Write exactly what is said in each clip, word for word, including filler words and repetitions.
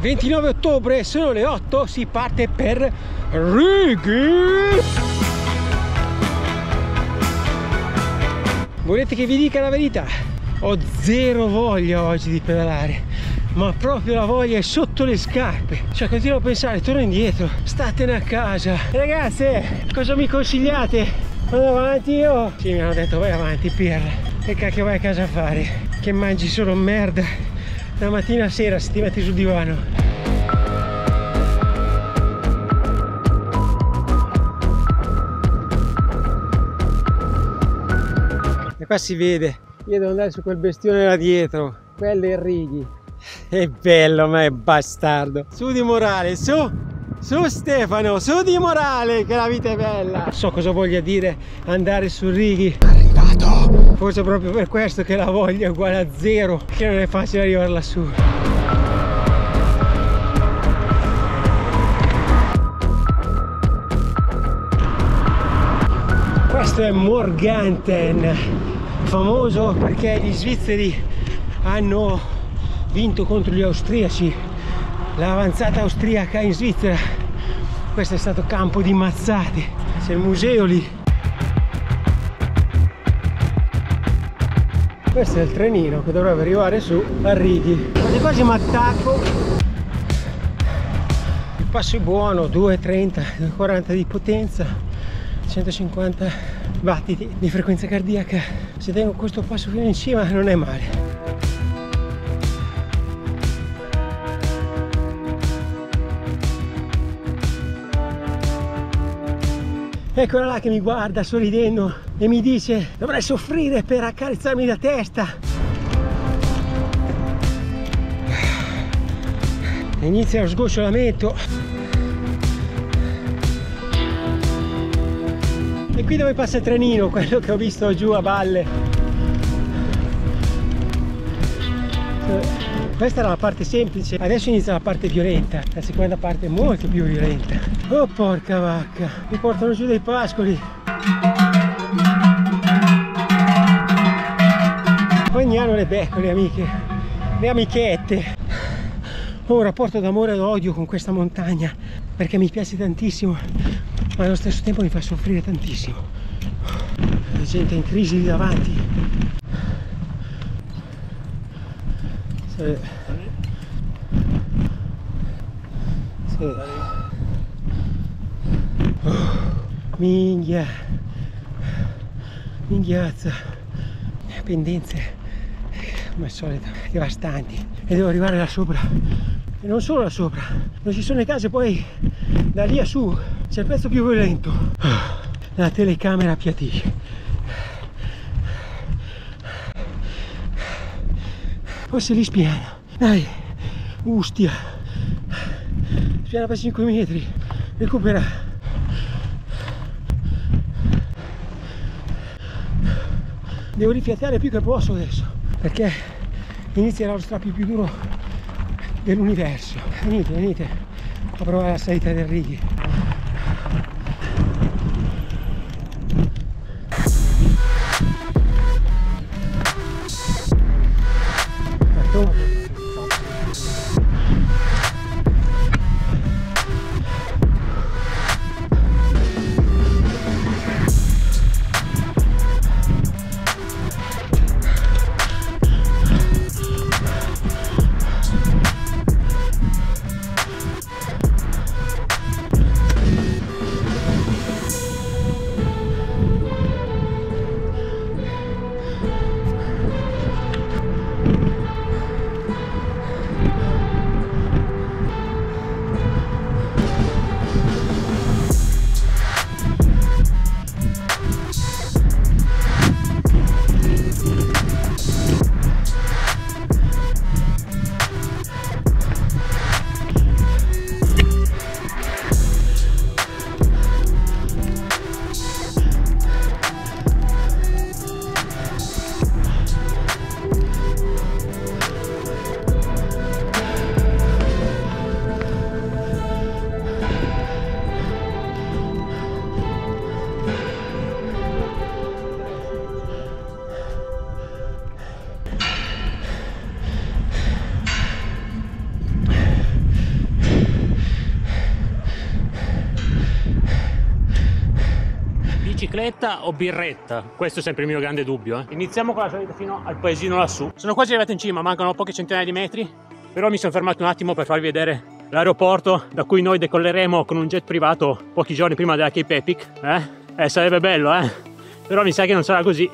ventinove ottobre, sono le otto, si parte per Righi. Volete che vi dica la verità? Ho zero voglia oggi di pedalare, ma proprio la voglia è sotto le scarpe. Cioè continuo a pensare, torno indietro, statene a casa. Ragazze, cosa mi consigliate? Vado avanti io? Sì, mi hanno detto vai avanti, pirla. Che cacchio vai a casa a fare? Che mangi solo merda da mattina a sera se ti metti sul divano. E qua si vede. Io devo andare su quel bestione là dietro. Quello è Righi. È bello, ma è bastardo. Su di morale, su! Su Stefano, su di morale, che la vita è bella. So cosa voglia dire andare su Righi. Arrivato. Forse proprio per questo che la voglia è uguale a zero, che non è facile arrivare lassù. Questo è Morganten, famoso perché gli svizzeri hanno vinto contro gli austriaci l'avanzata austriaca in Svizzera. Questo è stato campo di mazzate, c'è il museo lì. Questo è il trenino che dovrebbe arrivare su a Righi. Quasi quasi mi attacco. Il passo è buono, due trenta, due quaranta di potenza, centocinquanta battiti di frequenza cardiaca. Se tengo questo passo fino in cima non è male. Eccola là che mi guarda sorridendo e mi dice dovrai soffrire per accarezzarmi la testa. Inizia lo sgocciolamento. E qui dove passa il trenino, quello che ho visto giù a valle. Questa era la parte semplice, adesso inizia la parte violenta, la seconda parte è molto più violenta. Oh porca vacca, mi portano giù dei pascoli. Ogni anno le becco le amiche, le amichette. Ho un rapporto d'amore e d'odio con questa montagna, perché mi piace tantissimo, ma allo stesso tempo mi fa soffrire tantissimo. La gente in crisi lì davanti. Sì. Sì. Oh, minchia, minghiazza, pendenze come al solito devastanti, e devo arrivare là sopra, e non solo là sopra, non ci sono le case, poi da lì a su c'è il pezzo più violento, la telecamera appiatisce. Forse lì spiana, dai, ustia, spiana per cinque metri, recupera. Devo rifiatare più che posso adesso, perché inizierà lo strappo più duro dell'universo. Venite, venite a provare la salita del Righi. bicicletta o birretta? Questo è sempre il mio grande dubbio. Eh. Iniziamo con la salita fino al paesino lassù. Sono quasi arrivato in cima, mancano poche centinaia di metri, però mi sono fermato un attimo per farvi vedere l'aeroporto da cui noi decolleremo con un jet privato pochi giorni prima della Cape Epic. Eh, eh sarebbe bello, eh? Però mi sa che non sarà così.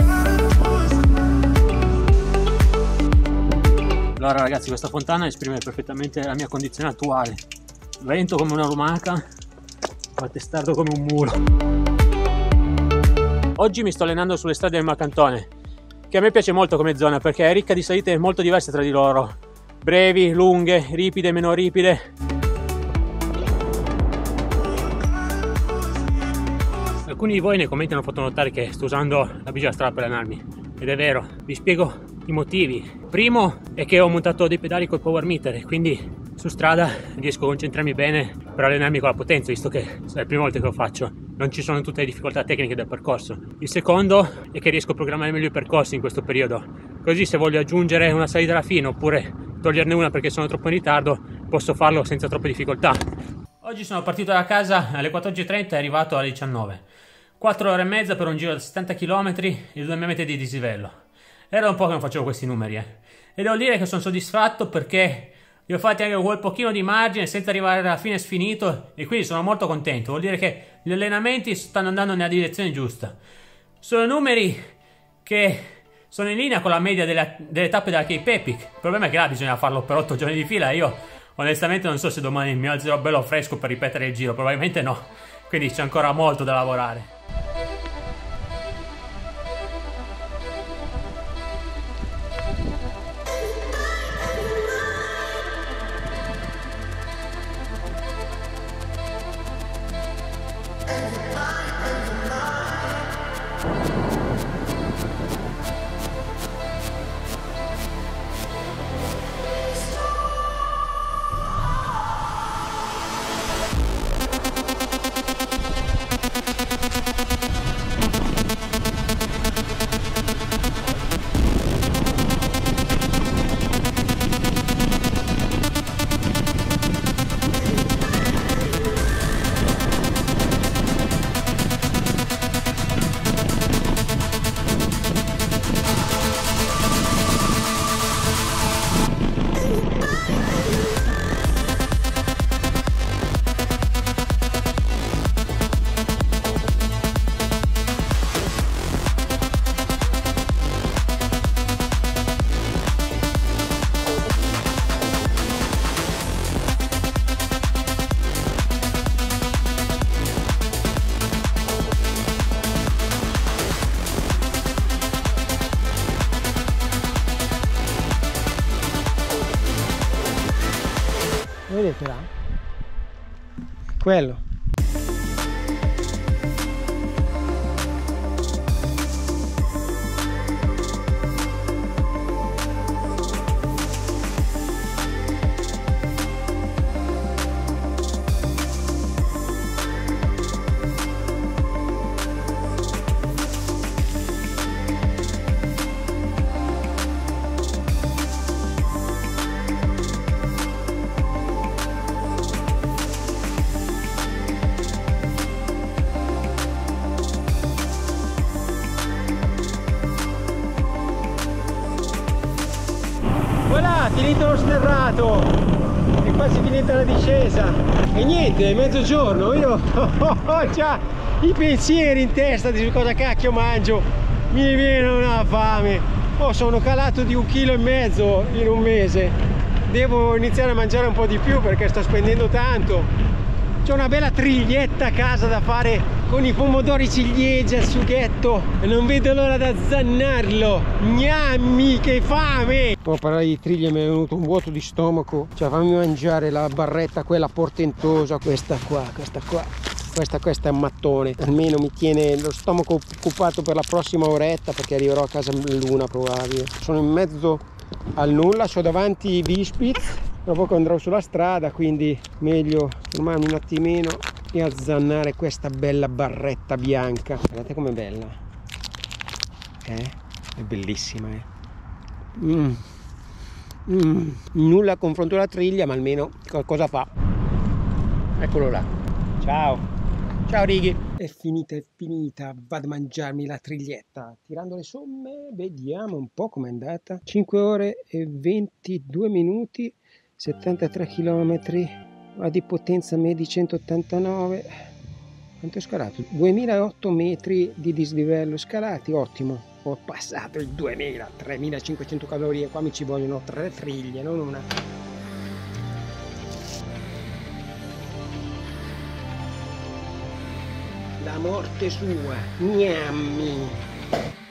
Allora ragazzi, questa fontana esprime perfettamente la mia condizione attuale. Lento come una lumaca, ma testardo come un mulo. Oggi mi sto allenando sulle strade del Marcantone, che a me piace molto come zona perché è ricca di salite molto diverse tra di loro. Brevi, lunghe, ripide, meno ripide. Alcuni di voi nei commenti hanno fatto notare che sto usando la bici da strada per allenarmi. Ed è vero, vi spiego i motivi. Primo è che ho montato dei pedali col power meter e quindi su strada riesco a concentrarmi bene per allenarmi con la potenza, visto che è la prima volta che lo faccio. Non ci sono tutte le difficoltà tecniche del percorso. Il secondo è che riesco a programmare meglio i percorsi in questo periodo. Così se voglio aggiungere una salita alla fine oppure toglierne una perché sono troppo in ritardo, posso farlo senza troppe difficoltà. Oggi sono partito da casa alle quattordici e trenta e arrivato alle diciannove. quattro ore e mezza per un giro da settanta chilometri e due metri di dislivello. Era un po' che non facevo questi numeri, eh. E devo dire che sono soddisfatto perché li ho fatti anche con quel pochino di margine senza arrivare alla fine sfinito e quindi sono molto contento. Vuol dire che gli allenamenti stanno andando nella direzione giusta. Sono numeri che sono in linea con la media delle, delle tappe della Cape Epic. Il problema è che là bisogna farlo per otto giorni di fila. Io onestamente non so se domani mi alzerò bello fresco per ripetere il giro, probabilmente no. Quindi c'è ancora molto da lavorare. Vedete là? Quello. Voilà, finito lo sterrato, è quasi finita la discesa e niente, è mezzogiorno, io ho già i pensieri in testa di cosa cacchio mangio, mi viene una fame, oh, sono calato di un chilo e mezzo in un mese, devo iniziare a mangiare un po' di più perché sto spendendo tanto. C'è una bella triglietta a casa da fare con i pomodori ciliegia, il sughetto e non vedo l'ora da azzannarlo. Gnammi, che fame! Poi parlare di triglie mi è venuto un vuoto di stomaco. Cioè fammi mangiare la barretta quella portentosa, questa qua, questa qua. Questa, questa è un mattone, almeno mi tiene lo stomaco occupato per la prossima oretta perché arriverò a casa l'una probabile. Sono in mezzo al nulla, ho davanti Vispitz. Tra poco andrò sulla strada, quindi meglio fermarmi un attimino e azzannare questa bella barretta bianca. Guardate com'è bella, eh? È bellissima, eh? Mm. Mm. Nulla a confronto alla triglia, ma almeno qualcosa fa. Eccolo là. Ciao. Ciao Righi. è finita, è finita, vado a mangiarmi la triglietta. Tirando le somme, vediamo un po' com'è andata. cinque ore e ventidue minuti, settantatré chilometri, a di potenza media centottantanove. Quanto ho scalato? duemilaotto metri di dislivello scalati, ottimo. Ho passato i duemila, tremilacinquecento calorie, qua mi ci vogliono tre triglie, non una. La morte sua, gnammi.